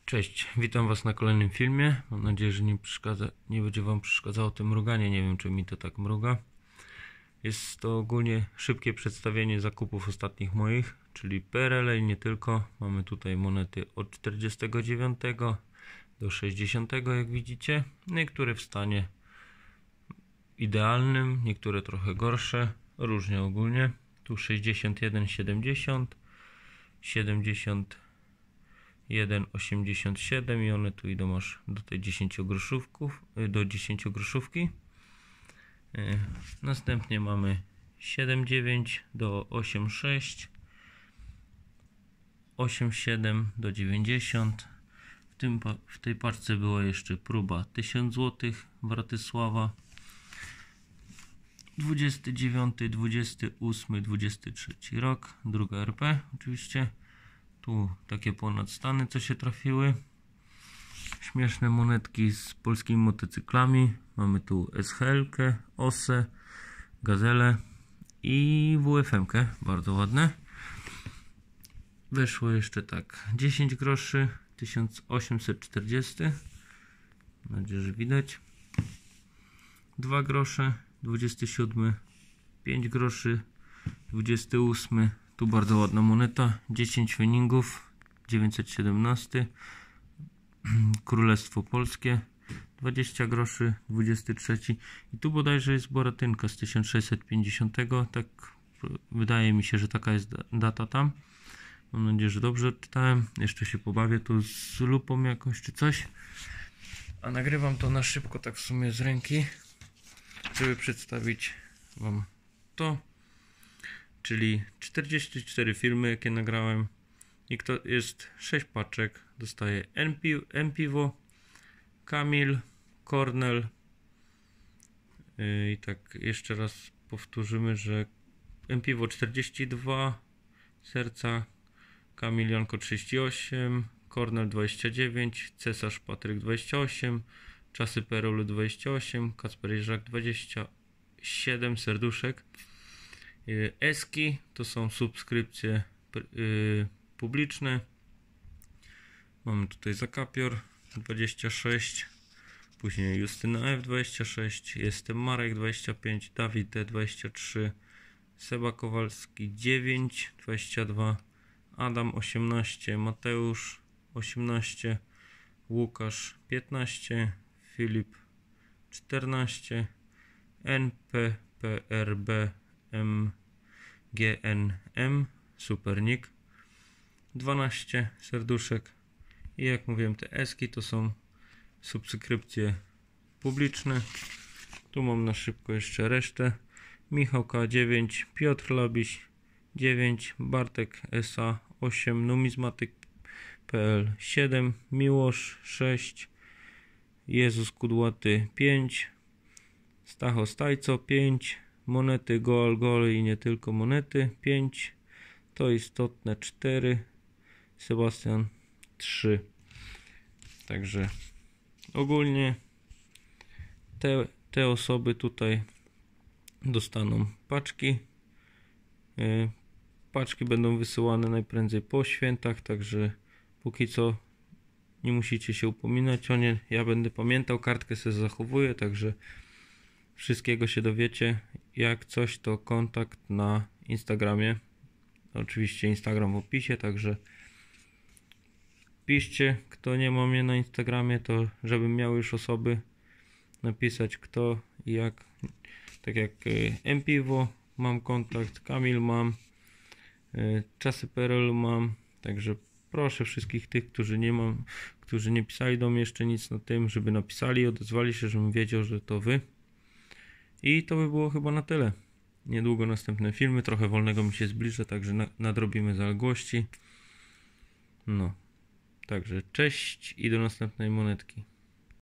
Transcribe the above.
Cześć, witam Was na kolejnym filmie. Mam nadzieję, że nie będzie Wam przeszkadzało to mruganie. Nie wiem, czy mi to tak mruga. Jest to ogólnie szybkie przedstawienie zakupów ostatnich moich, czyli PRL i nie tylko. Mamy tutaj monety od 49 do 60, jak widzicie. Niektóre w stanie idealnym, niektóre trochę gorsze. Różnie ogólnie. Tu 61, 70, 70 1,87 i one tu idą aż do tej 10 groszówków, do 10 groszówki. Następnie mamy 7,9 do 8,6, 8,7 do 90. W tej paczce była jeszcze próba 1000 zł Bratysława. 29, 28, 23 rok, druga RP oczywiście. Tu takie ponadstany, co się trafiły. Śmieszne monetki z polskimi motocyklami. Mamy tu SHL-kę, OSE, Gazelę i WFM-kę. Bardzo ładne. Weszło jeszcze tak 10 groszy, 1840. Mam nadzieję, że widać. 2 grosze, 27. 5 groszy, 28. Tu bardzo ładna moneta, 10 feningów, 917, Królestwo Polskie, 20 groszy, 23. I tu bodajże jest Boratynka z 1650, tak wydaje mi się, że taka jest data tam. Mam nadzieję, że dobrze odczytałem. Jeszcze się pobawię tu z lupą jakąś czy coś. A nagrywam to na szybko, tak w sumie z ręki, żeby przedstawić Wam to. Czyli 44 filmy, jakie nagrałem. I to jest 6 paczek. Dostaję Empivo, Kamil, Cornell. I tak jeszcze raz powtórzymy, że Empivo 42, Serca, Kamil Janko 38, Cornell 29, Cesarz Patryk 28, Czasy Perolu 28, Kacper Jerzak 27, Serduszek. Eski to są subskrypcje publiczne. Mamy tutaj Zakapior 26, później Justyna F 26, jestem Marek 25, Dawid D 23, Seba Kowalski 9, 22, Adam 18, Mateusz 18, Łukasz 15, Filip 14, NPPRB GNM Super Nick 12 serduszek. I jak mówiłem, te eski to są subskrypcje publiczne. Tu mam na szybko jeszcze resztę. Michał K 9, Piotr Labiś 9, Bartek SA 8, Numizmatyk.pl 7, Miłosz 6, Jezus Kudłaty 5, Stacho Stajco 5, monety Goal i nie tylko monety 5, to istotne 4, Sebastian 3. Także ogólnie te osoby tutaj dostaną paczki. Paczki będą wysyłane najprędzej po świętach, także póki co nie musicie się upominać o nie. Ja będę pamiętał, kartkę sobie zachowuję, także wszystkiego się dowiecie. Jak coś, to kontakt na Instagramie. Oczywiście Instagram w opisie, także piszcie, kto nie ma mnie na Instagramie, to żebym miał już osoby napisać kto i jak. Tak jak Empivo mam kontakt, Kamil mam, Czasy PRL mam, także proszę wszystkich tych, którzy nie pisali do mnie jeszcze nic na tym, żeby napisali i odezwali się, żebym wiedział, że to wy. I to by było chyba na tyle. Niedługo następne filmy, trochę wolnego mi się zbliża, także nadrobimy zaległości. No, także cześć i do następnej monetki.